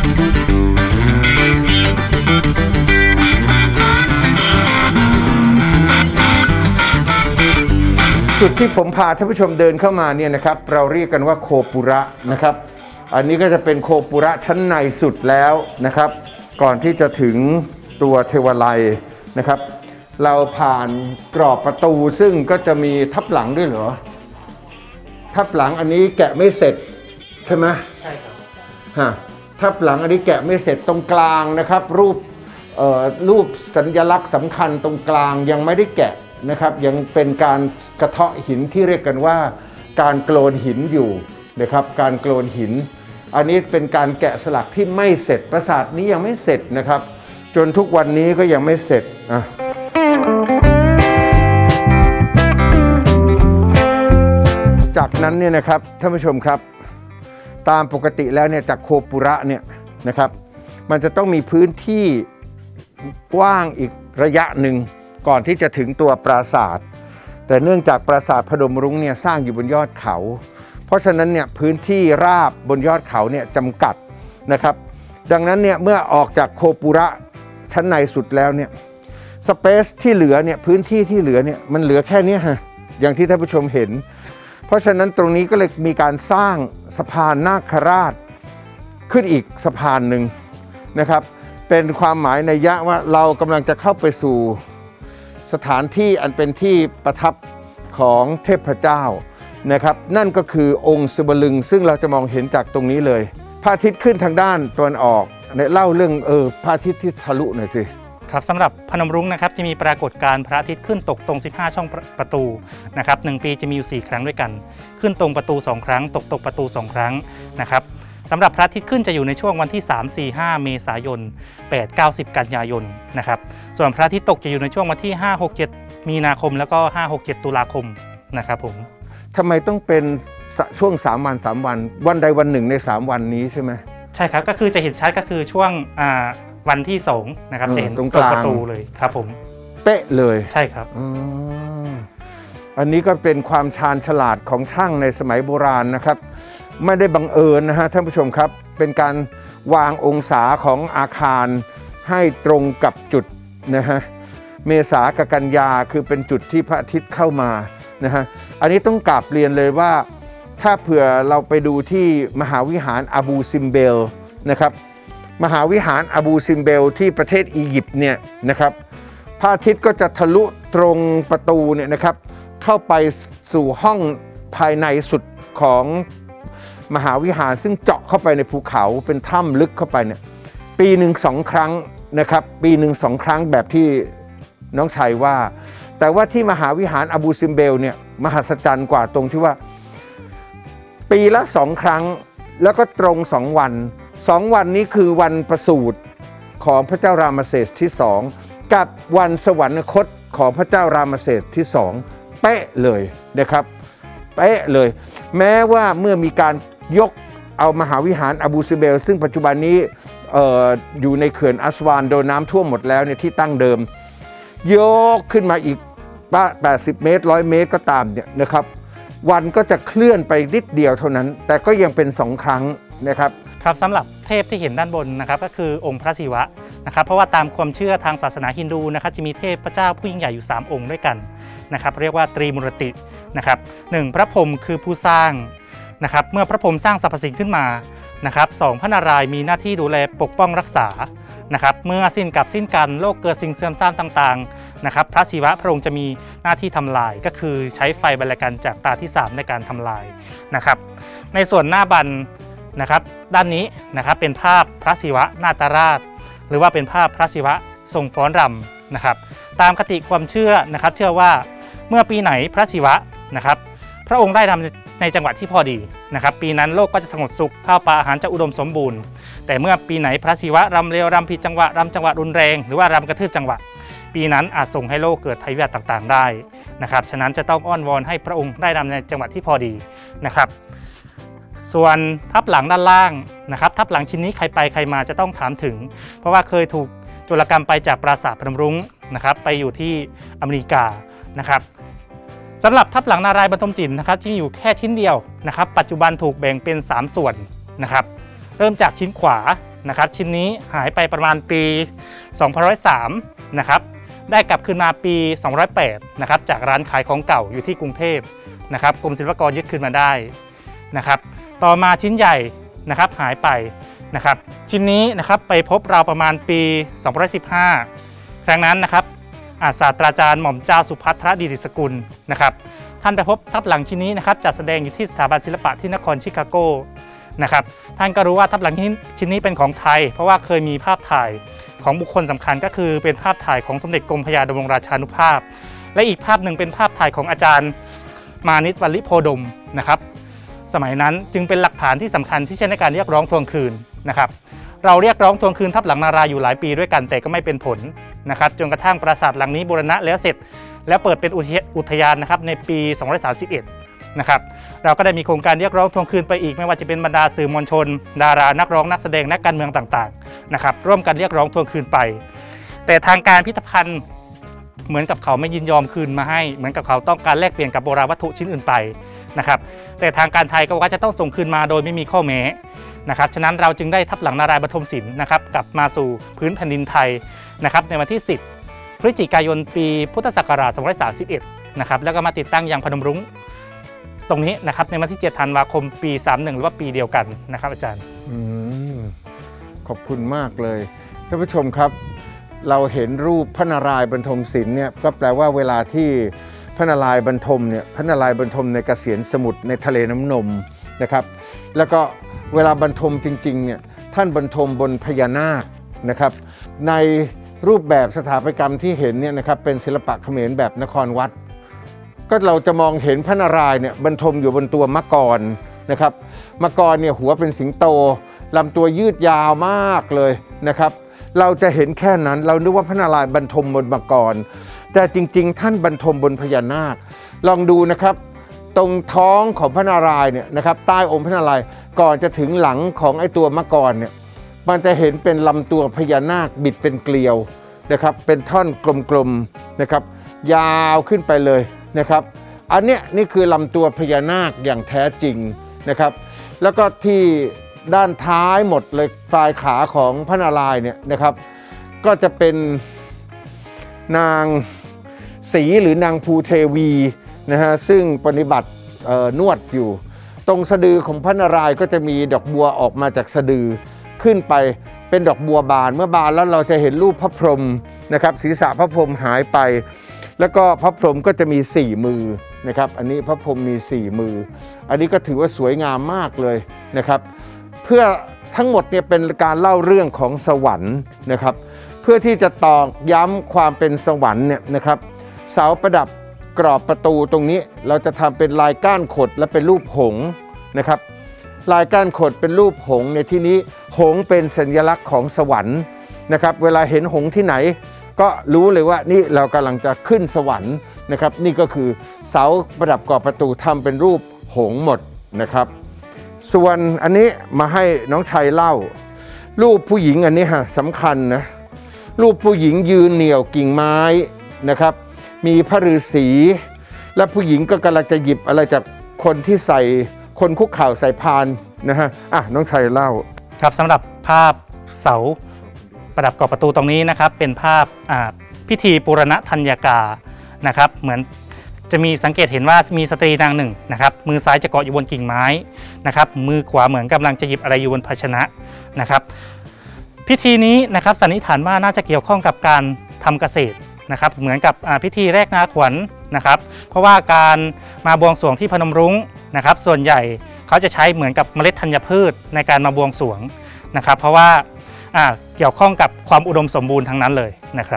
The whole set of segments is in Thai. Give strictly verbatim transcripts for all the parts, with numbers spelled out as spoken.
จุดที่ผมพาท่านผู้ชมเดินเข้ามาเนี่ยนะครับเราเรียกกันว่าโคปุระนะครับอันนี้ก็จะเป็นโคปุระชั้นในสุดแล้วนะครับก่อนที่จะถึงตัวเทวาลัยนะครับเราผ่านกรอบประตูซึ่งก็จะมีทับหลังด้วยเหรอทับหลังอันนี้แกะไม่เสร็จใช่ไหมใช่ครับฮะทับหลังอันนี้แกะไม่เสร็จตรงกลางนะครับรูปเอ่อรูปสัญลักษณ์สำคัญตรงกลางยังไม่ได้แกะนะครับยังเป็นการกระเทาะหินที่เรียกกันว่าการโกลนหินอยู่นะครับการโกลนหินอันนี้เป็นการแกะสลักที่ไม่เสร็จปราสาทนี้ยังไม่เสร็จนะครับจนทุกวันนี้ก็ยังไม่เสร็จอ่ะจากนั้นเนี่ยนะครับท่านผู้ชมครับตามปกติแล้วเนี่ยจากโคปุระเนี่ยนะครับมันจะต้องมีพื้นที่กว้างอีกระยะหนึ่งก่อนที่จะถึงตัวปราสาทแต่เนื่องจากปราสาทพนมรุ้งเนี่ยสร้างอยู่บนยอดเขาเพราะฉะนั้นเนี่ยพื้นที่ราบบนยอดเขาเนี่ยจำกัดนะครับดังนั้นเนี่ยเมื่อออกจากโคปุระชั้นในสุดแล้วเนี่ยสเปซที่เหลือเนี่ยพื้นที่ที่เหลือเนี่ยมันเหลือแค่นี้ฮะอย่างที่ท่านผู้ชมเห็นเพราะฉะนั้นตรงนี้ก็เลยมีการสร้างสะพานนาคราชขึ้นอีกสะพานหนึ่งนะครับเป็นความหมายนัยยะว่าเรากำลังจะเข้าไปสู่สถานที่อันเป็นที่ประทับของเทพเจ้านะครับนั่นก็คือองค์ศิวลึงซึ่งเราจะมองเห็นจากตรงนี้เลยพระอาทิตย์ขึ้นทางด้านตะวันออกเนี่ยเล่าเรื่องเออพระอาทิตย์ที่ทะลุหน่อยสิครับสำหรับพนมรุ้งนะครับจะมีปรากฏการณ์พระอาทิตย์ขึ้นตกตรงสิบห้าช่องประตูนะครับหนึ่งปีจะมีอยู่สี่ครั้งด้วยกันขึ้นตรงประตูสองครั้งตกตกประตูสองครั้งนะครับสำหรับพระอาทิตย์ขึ้นจะอยู่ในช่วงวันที่สาม สี่ ห้าเมษายนแปด เก้า สิบกันยายนนะครับส่วนพระอาทิตย์ตกจะอยู่ในช่วงวันที่ห้า หก เจ็ดมีนาคมแล้วก็ห้า หก เจ็ดตุลาคมนะครับผมทำไมต้องเป็นช่วงสามวันสามวันวันใดวันหนึ่งในสามวันนี้ใช่ไหมใช่ครับก็คือจะเห็นชัดก็คือช่วงวันที่สองนะครับจะเห็นตรงประตูเลยครับผมเป๊ะเลยใช่ครับอันนี้ก็เป็นความชาญฉลาดของช่างในสมัยโบราณนะครับไม่ได้บังเอิญนะฮะท่านผู้ชมครับเป็นการวางองศาของอาคารให้ตรงกับจุดนะฮะเมษากับกันยาคือเป็นจุดที่พระอาทิตย์เข้ามานะฮะอันนี้ต้องกราบเรียนเลยว่าถ้าเผื่อเราไปดูที่มหาวิหารอาบูซิมเบลนะครับมหาวิหารอาบูซิมเบลที่ประเทศอียิปต์เนี่ยนะครับพระอาทิตย์ก็จะทะลุตรงประตูเนี่ยนะครับเข้าไปสู่ห้องภายในสุดของมหาวิหารซึ่งเจาะเข้าไปในภูเขาเป็นถ้ำลึกเข้าไปเนี่ยปีหนึ่งสองครั้งนะครับปีหนึ่งสองครั้งแบบที่น้องชัยว่าแต่ว่าที่มหาวิหารอาบูซิมเบลเนี่ยมหัศจรรย์กว่าตรงที่ว่าปีละสองครั้งแล้วก็ตรงสองวันสองวันนี้คือวันประสูติของพระเจ้ารามเสสที่สองกับวันสวรรคตของพระเจ้ารามเสสที่สองเป๊ะเลยนะครับเป๊ะเลยแม้ว่าเมื่อมีการยกเอามหาวิหารอาบูซิมเบลซึ่งปัจจุบันนี้ อ, ออยู่ในเขื่อนอัสวานโดนน้ำท่วมหมดแล้วเนี่ยที่ตั้งเดิมยกขึ้นมาอีกแปดสิบเมตรร้อยเมตรก็ตามเนี่ยนะครับวันก็จะเคลื่อนไปนิดเดียวเท่านั้นแต่ก็ยังเป็นสองครั้งนะครับครับสำหรับเทพที่เห็นด้านบนนะครับก็คือองค์พระศิวะนะครับเพราะว่าตามความเชื่อทางศาสนาฮินดูนะครับจะมีเทพเจ้าผู้ยิ่งใหญ่อยู่สามองค์ด้วยกันนะครับเรียกว่าตรีมูรตินะครับหนึ่งพระพรหมคือผู้สร้างนะครับเมื่อพระพรหมสร้างสรรพสิ่งขึ้นมานะครับสองพระนารายณ์มีหน้าที่ดูแลปกป้องรักษานะครับเมื่อสิ้นกับสิ้นกันโลกเกิดสิ่งเสื่อมทรามต่างๆนะครับพระศิวะพระองค์จะมีหน้าที่ทำลายก็คือใช้ไฟบรรลัยกันจากตาที่สามในการทำลายนะครับในส่วนหน้าบันนะครับด้านนี้นะครับเป็นภาพพระศิวะนาตราชหรือว่าเป็นภาพพระศิวะทรงฟ้อนรำนะครับตามคติความเชื่อนะครับเชื่อว่าเมื่อปีไหนพระศิวะนะครับพระองค์ได้รำในจังหวะที่พอดีนะครับปีนั้นโลกก็จะสงบสุขข้าวปลาอาหารจะอุดมสมบูรณ์แต่เมื่อปีไหนพระศิวะรำเร็วรำผิดจังหวะรำจังหวะรุนแรงหรือว่ารำกระทืบจังหวะปีนั้นอาจส่งให้โลกเกิดภัยพิบัติต่างๆได้นะครับฉะนั้นจะต้องอ้อนวอนให้พระองค์ได้รำในจังหวะที่พอดีนะครับส่วนทับหลังด้านล่างนะครับทับหลังชิ้นนี้ใครไปใครมาจะต้องถามถึงเพราะว่าเคยถูกโจรกรรมไปจากปราสาทพนมรุ้งนะครับไปอยู่ที่อเมริกานะครับสำหรับทับหลังนารายณ์บรรทมศิลป์นะครับที่มีอยู่แค่ชิ้นเดียวนะครับปัจจุบันถูกแบ่งเป็นสามส่วนนะครับเริ่มจากชิ้นขวานะครับชิ้นนี้หายไปประมาณปีสองพันหนึ่งร้อยสามนะครับได้กลับคืนมาปีสองพันหนึ่งร้อยแปดนะครับจากร้านขายของเก่าอยู่ที่กรุงเทพนะครับกรมศิลปากรยึดคืนมาได้นะครับต่อมาชิ้นใหญ่นะครับหายไปนะครับชิ้นนี้นะครับไปพบราวประมาณปีสองพันหนึ่งร้อยสิบห้าครั้งนั้นนะครับศาสตราจารย์หม่อมเจ้าสุภัทรดิษฐสกุลนะครับท่านไปพบทับหลังชิ้นนี้นะครับจัดแสดงอยู่ที่สถาบันศิลปะที่นครชิคาโกนะครับท่านก็รู้ว่าทับหลังชิ้นนี้เป็นของไทยเพราะว่าเคยมีภาพถ่ายของบุคคลสำคัญก็คือเป็นภาพถ่ายของสมเด็จกรมพระยาดำรงราชานุภาพและอีกภาพหนึ่งเป็นภาพถ่ายของอาจารย์มานิตวัลลิโพดมนะครับสมัยนั้นจึงเป็นหลักฐานที่สำคัญที่ใช้ในการเรียกร้องทวงคืนนะครับเราเรียกร้องทวงคืนทับหลังนารายอยู่หลายปีด้วยกันแต่ก็ไม่เป็นผลนะครับจนกระทั่งปราสาทหลังนี้บูรณะแล้วเสร็จแล้วเปิดเป็นอุทยานนะครับในปีสองพันหนึ่งร้อยสามสิบเอ็ดนะครับเราก็ได้มีโครงการเรียกร้องทวงคืนไปอีกไม่ว่าจะเป็นบรรดาสื่อมวลชนดารานักร้องนักแสดงนักการเมืองต่างๆนะครับร่วมกันเรียกร้องทวงคืนไปแต่ทางการพิพิธภัณฑ์เหมือนกับเขาไม่ยินยอมคืนมาให้เหมือนกับเขาต้องการแลกเปลี่ยนกับโบราณวัตถุชิ้นอื่นไปนะครับแต่ทางการไทยก็ว่าจะต้องส่งคืนมาโดยไม่มีข้อแม้นะครับฉะนั้นเราจึงได้ทับหลังนารายณ์บฐมศิลป์นะครับกลับมาสู่พื้นแผ่นดินไทยนะครับในวันที่สิบพฤศจิกายนปีพุทธศักราชสองพันหนึ่งร้อยสามสิบเอ็ดนะครับแล้วก็มาติดตั้งยังพนมรุ้งตรงนี้นะครับในวันที่เจ็ดธันวาคมปีสามสิบเอ็ดหรือว่าปีเดียวกันนะครับอาจารย์อืมขอบคุณมากเลยท่านผู้ชมครับเราเห็นรูปพระนารายณ์บรรทมศิลป์เนี่ยก็แปลว่าเวลาที่พระนารายณ์บรรทมเนี่ยพระนารายณ์บรรทมในเกษียณสมุทรในทะเลน้ำนมนะครับแล้วก็เวลาบรรทมจริงๆเนี่ยท่านบรรทมบนพญานาคนะครับในรูปแบบสถาปัตยกรรมที่เห็นเนี่ยนะครับเป็นศิลปะเขมรแบบนครวัดก็เราจะมองเห็นพระนารายณ์เนี่ยบรรทมอยู่บนตัวมังกรนะครับมังกรเนี่ยหัวเป็นสิงโตลำตัวยืดยาวมากเลยนะครับเราจะเห็นแค่นั้นเรานึกว่าพระนารายณ์บรรทมบนมังกรแต่จริงๆท่านบรรทมบนพญานาคลองดูนะครับตรงท้องของพระนารายณ์เนี่ยนะครับใต้องค์พระนารายณ์ก่อนจะถึงหลังของไอ้ตัวมังกรเนี่ยมันจะเห็นเป็นลำตัวพญานาคบิดเป็นเกลียวนะครับเป็นท่อนกลมๆนะครับยาวขึ้นไปเลยนะครับอันเนี้ยนี่คือลำตัวพญานาคอย่างแท้จริงนะครับแล้วก็ที่ด้านท้ายหมดเลยปลายขาของพระนารายณ์เนี่ยนะครับก็จะเป็นนางศรีหรือนางภูเทวีนะฮะซึ่งปฏิบัตินวดอยู่ตรงสะดือของพระนารายณ์ก็จะมีดอกบัวออกมาจากสะดือขึ้นไปเป็นดอกบัวบานเมื่อบานแล้วเราจะเห็นรูปพระพรหมนะครับศีรษะพระพรหมหายไปแล้วก็พระพรหมก็จะมีสี่มือนะครับอันนี้พระพรหมมีสี่มืออันนี้ก็ถือว่าสวยงามมากเลยนะครับเพื่อทั้งหมดเนี่ยเป็นการเล่าเรื่องของสวรรค์นะครับเพื่อที่จะตอกย้ำความเป็นสวรรค์เนี่ยนะครับเสาประดับกรอบประตูตรงนี้เราจะทำเป็นลายก้านขดและเป็นรูปหงส์นะครับลายก้านขดเป็นรูปหงส์ในที่นี้หงส์เป็นสัญลักษณ์ของสวรรค์นะครับเวลาเห็นหงส์ที่ไหนก็รู้เลยว่านี่เรากำลังจะขึ้นสวรรค์นะครับนี่ก็คือเสาประดับกรอบประตูทำเป็นรูปหงส์หมดนะครับส่วนอันนี้มาให้น้องชัยเล่ารูปผู้หญิงอันนี้ฮะสำคัญนะรูปผู้หญิงยืนเหนี่ยวกิ่งไม้นะครับมีพระฤาษีและผู้หญิงก็กำลังจะหยิบอะไรจากคนที่ใส่คนคุกเข่าใส่พานนะฮะอ่ะน้องชัยเล่าครับสำหรับภาพเสาประดับกรอบประตูตรงนี้นะครับเป็นภาพพิธีปูรณธัญญากานะครับเหมือนจะมีสังเกตเห็นว่ามีสตรีนางหนึ่งนะครับมือซ้ายจะเกาะอยู่บนกิ่งไม้นะครับมือขวาเหมือนกำลังจะหยิบอะไรอยู่บนภาชนะนะครับพิธีนี้นะครับสันนิษฐานว่าน่าจะเกี่ยวข้องกับการทำเกษตรนะครับเหมือนกับพิธีแรกนาขวัญ นะครับเพราะว่าการมาบวงสรวงที่พนมรุ้งนะครับส่วนใหญ่เขาจะใช้เหมือนกับเมล็ดธัญพืชในการมาบวงสรวงนะครับเพราะว่าเกี่ยวข้องกับความอุดมสมบูรณ์ทั้งนั้นเลยนะครับ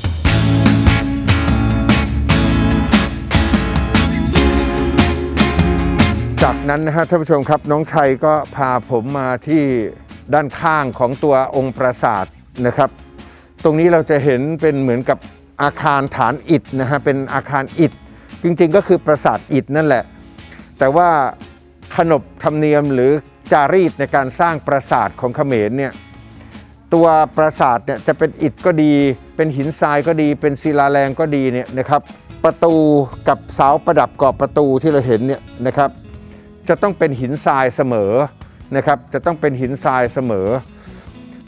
จากนั้นนะฮะท่านผู้ชมครับน้องชัยก็พาผมมาที่ด้านข้างของตัวองค์ปราสาทนะครับตรงนี้เราจะเห็นเป็นเหมือนกับอาคารฐานอิฐนะฮะเป็นอาคารอิฐจริงๆก็คือปราสาทอิฐนั่นแหละแต่ว่าขนบธรรมเนียมหรือจารีตในการสร้างปราสาทของเขมรเนี่ยตัวปราสาทเนี่ยจะเป็นอิฐก็ดีเป็นหินทรายก็ดีเป็นศิลาแรงก็ดีเนี่ยนะครับประตูกับเสาประดับกรอบประตูที่เราเห็นเนี่ยนะครับจะต้องเป็นหินทรายเสมอนะครับจะต้องเป็นหินทรายเสมอ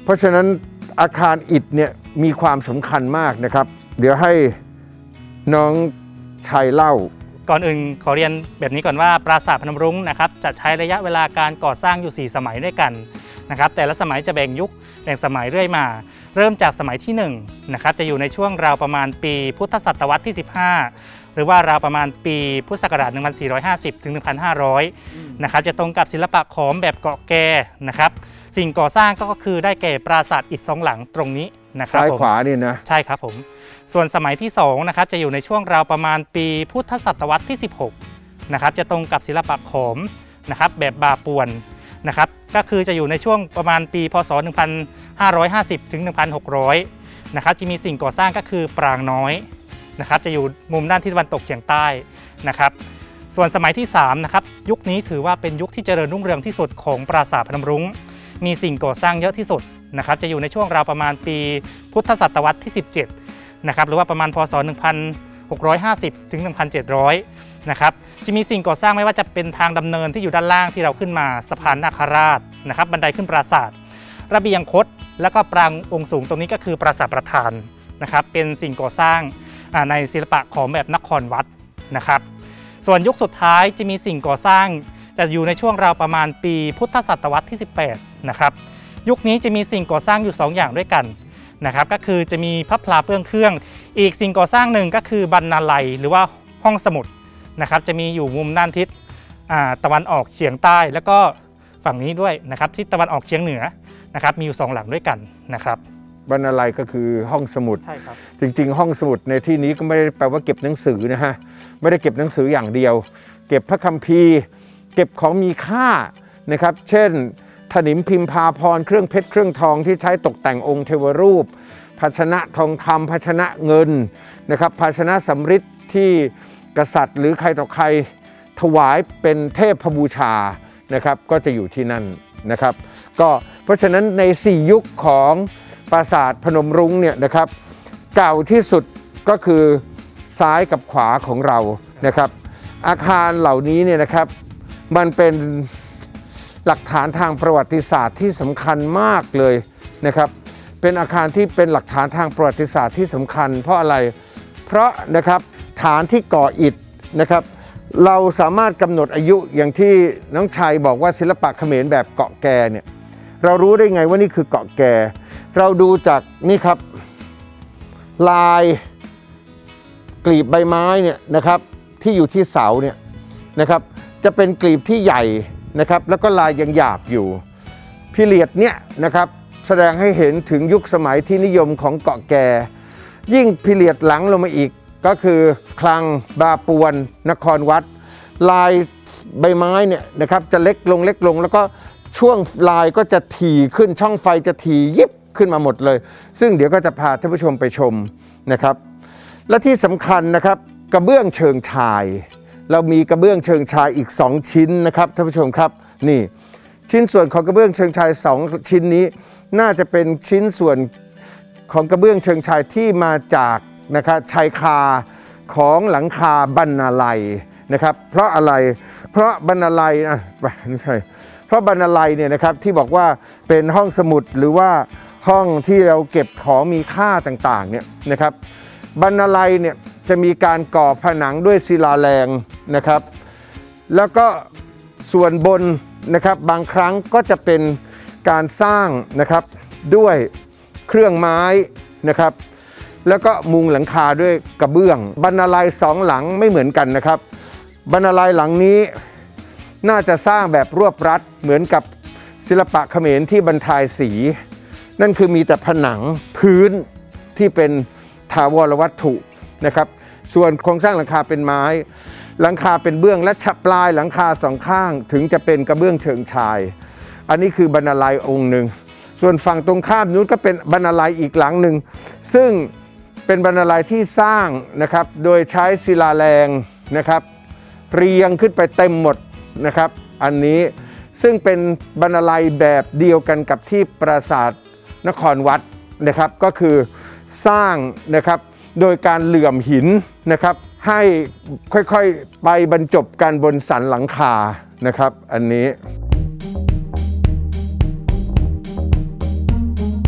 เพราะฉะนั้นอาคารอิฐเนี่ยมีความสำคัญมากนะครับเดี๋ยวให้น้องชัยเล่าก่อนอื่นขอเรียนแบบนี้ก่อนว่าปราสาทพนมรุ้งนะครับจะใช้ระยะเวลาการก่อสร้างอยู่สี่สมัยด้วยกันนะครับแต่ละสมัยจะแบ่งยุคแบ่งสมัยเรื่อยมาเริ่มจากสมัยที่หนึ่งนะครับจะอยู่ในช่วงราวประมาณปีพุทธศตวรรษที่สิบห้าหรือว่าราวประมาณปีพุทธศักราชหนึ่งพันสี่ร้อยห้าสิบถึงหนึ่งพันห้าร้อยนะครับจะตรงกับศิลปะขอมแบบเกาะแก่นะครับสิ่งก่อสร้างก็คือได้แก่ปราสาทอิฐสองหลังตรงนี้นะครับซ้ายขวานี่นะใช่ครับผมส่วนสมัยที่สองนะครับจะอยู่ในช่วงราวประมาณปีพุทธศตวรรษที่สิบหกนะครับจะตรงกับศิลปะขอมนะครับแบบบาปวนนะครับก็คือจะอยู่ในช่วงประมาณปีพศหนึ่งพันห้าร้อยห้าสิบถึงหนึ่งพันหกร้อยนะครับจะมีสิ่งก่อสร้างก็คือปรางน้อยนะครับจะอยู่มุมด้านทิศตะวันตกเฉียงใต้นะครับส่วนสมัยที่สามนะครับยุคนี้ถือว่าเป็นยุคที่เจริญรุ่งเรืองที่สุดของปราสาทพนมรุ้งมีสิ่งก่อสร้างเยอะที่สุดนะครับจะอยู่ในช่วงราวประมาณปีพุทธศตวรรษที่สิบเจ็ดนะครับหรือว่าประมาณพศหนึ่งพันหกร้อยห้าสิบถึงหนึ่งพันเจ็ดร้อยนะครับจะมีสิ่งก่อสร้างไม่ว่าจะเป็นทางดำเนินที่อยู่ด้านล่างที่เราขึ้นมาสะพานนาคราชนะครับบันไดขึ้นปราสาทระเบียงคดแล้วก็ปรางองค์สูงตรงนี้ก็คือปราสาทประธานนะครับเป็นสิ่งก่อสร้างในศิลปะของแบบนครวัดนะครับส่วนยุคสุดท้ายจะมีสิ่งก่อสร้างจะอยู่ในช่วงราวประมาณปีพุทธศตวรรษที่สิบแปดนะครับยุคนี้จะมีสิ่งก่อสร้างอยู่สองอย่างด้วยกันนะครับก็คือจะมีพระพลาเปื้องเครื่องอีกสิ่งก่อสร้างหนึ่งก็คือบรรณาลัยหรือว่าห้องสมุดนะครับจะมีอยู่มุมด้านทิศตะวันออกเฉียงใต้แล้วก็ฝั่งนี้ด้วยนะครับทิศตะวันออกเฉียงเหนือนะครับมีอยู่สองหลังด้วยกันนะครับบรรณาลัยก็คือห้องสมุดใช่ครับจริงๆห้องสมุดในที่นี้ก็ไม่ได้แปลว่าเก็บหนังสือนะฮะไม่ได้เก็บหนังสืออย่างเดียวเก็บพระคัมภีร์เก็บของมีค่านะครับเช่นถนิมพิมพาพรเครื่องเพชรเครื่องทองที่ใช้ตกแต่งองค์เทวรูปภาชนะทองคำภาชนะเงินนะครับภาชนะสำริดที่กษัตริย์หรือใครต่อใครถวายเป็นเทพบูชานะครับก็จะอยู่ที่นั่นนะครับก็เพราะฉะนั้นในสี่ยุคของปราสาทพนมรุ้งเนี่ยนะครับเก่าที่สุดก็คือซ้ายกับขวาของเรานะครับอาคารเหล่านี้เนี่ยนะครับมันเป็นหลักฐานทางประวัติศาสตร์ที่สำคัญมากเลยนะครับเป็นอาคารที่เป็นหลักฐานทางประวัติศาสตร์ที่สำคัญเพราะอะไรเพราะนะครับฐานที่ก่ออิฐนะครับเราสามารถกำหนดอายุอย่างที่น้องชัยบอกว่าศิลปะเขมรแบบเกาะแกเนี่ยเรารู้ได้ไงว่านี่คือเกาะแกเราดูจากนี่ครับลายกลีบใบไม้เนี่ยนะครับที่อยู่ที่เสาเนี่ยนะครับจะเป็นกลีบที่ใหญ่นะครับแล้วก็ลายยังหยาบอยู่พิเรียดเนี่ยนะครับแสดงให้เห็นถึงยุคสมัยที่นิยมของเกาะแกยิ่งพิเรียดหลังลงมาอีกก็คือคลังบาปวนนครวัดลายใบไม้เนี่ยนะครับจะเล็กลงเล็กลงแล้วก็ช่วงลายก็จะถี่ขึ้นช่องไฟจะถี่ยิบขึ้นมาหมดเลยซึ่งเดี๋ยวก็จะพาท่านผู้ชมไปชมนะครับและที่สำคัญนะครับกระเบื้องเชิงชายเรามีกระเบื้องเชิงชายอีกสองชิ้นนะครับท่านผู้ชมครับนี่ชิ้นส่วนของกระเบื้องเชิงชายสองชิ้นนี้น่าจะเป็นชิ้นส่วนของกระเบื้องเชิงชายที่มาจากนะครับชายคาของหลังคาบรรณาลัยนะครับเพราะอะไรเพราะบรรณาลัยอ่ะไม่ใช่เพราะบรรณาลัยเนี่ยนะครับที่บอกว่าเป็นห้องสมุดหรือว่าห้องที่เราเก็บของมีค่าต่างๆเนี่ยนะครับบรรณาลัยเนี่ยจะมีการก่อผนังด้วยศิลาแรงนะครับแล้วก็ส่วนบนนะครับบางครั้งก็จะเป็นการสร้างนะครับด้วยเครื่องไม้นะครับแล้วก็มุงหลังคาด้วยกระเบื้องบรรณาลัยสองหลังไม่เหมือนกันนะครับบรรณาลัยหลังนี้น่าจะสร้างแบบรวบรัดเหมือนกับศิลปะเขมรที่บรรทายสีนั่นคือมีแต่ผนังพื้นที่เป็นถาวรวัตถุนะครับส่วนโครงสร้างหลังคาเป็นไม้หลังคาเป็นเบื้องและปลายหลังคาสองข้างถึงจะเป็นกระเบื้องเชิงชายอันนี้คือบรรณาลัยองค์หนึ่งส่วนฝั่งตรงข้ามนู้นก็เป็นบรรณาลัยอีกหลังหนึ่งซึ่งเป็นบรรณาลัยที่สร้างนะครับโดยใช้ศิลาแรงนะครับเรียงขึ้นไปเต็มหมดนะครับอันนี้ซึ่งเป็นบรรณาลัยแบบเดียวกันกับที่ปราสาทนครวัดนะครับก็คือสร้างนะครับโดยการเหลื่อมหินนะครับให้ค่อยๆไปบรรจบกันบนสันหลังคานะครับอันนี้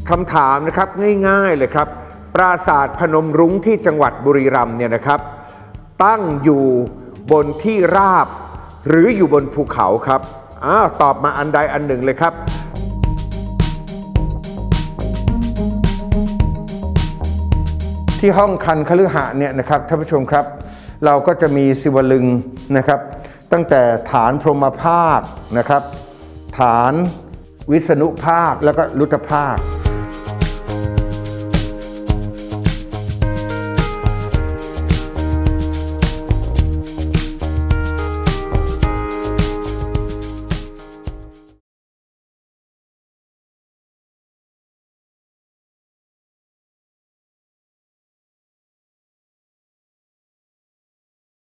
คำถามนะครับง่ายๆเลยครับปราสาทพนมรุ้งที่จังหวัดบุรีรัมย์เนี่ยนะครับตั้งอยู่บนที่ราบหรืออยู่บนภูเขาครับอ้าวตอบมาอันใดอันหนึ่งเลยครับที่ห้องคันคฤหะเนี่ยนะครับท่านผู้ชมครับเราก็จะมีศิวลึงนะครับตั้งแต่ฐานพรหมภาคนะครับฐานวิษณุภาคแล้วก็รุตภาค